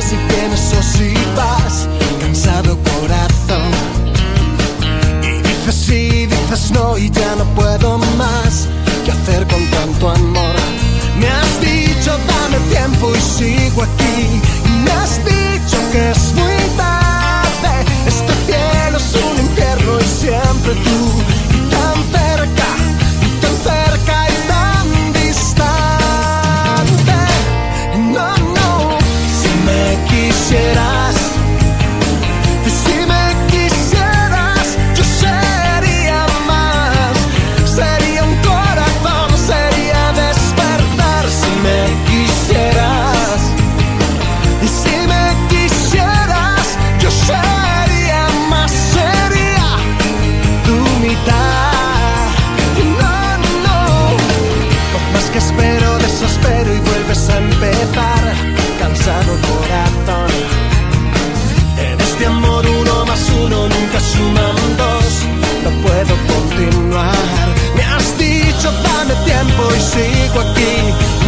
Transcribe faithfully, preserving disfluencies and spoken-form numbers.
si vienes o si vas, cansado corazón. Y dices sí, dices no y ya no puedo más. ¿Qué hacer con tanto amor? Me has dicho dame tiempo y sigo aquí. Y me has dicho que es muy tarde. Este cielo es un infierno y siempre tú. Y tan cerca, y tan cerca y tan distante. No, no, si me quisieras, si me quisieras, yo sería más. Sería un corazón, sería despertar. Si me quisieras, y si me quisieras, yo sería más. Sería tu mitad. No, no, por más que espero, desespero y vuelves a empezar. Cansado corazón. En este amor uno más uno nunca suman dos. No puedo continuar. Me has dicho dame tiempo y sigo aquí.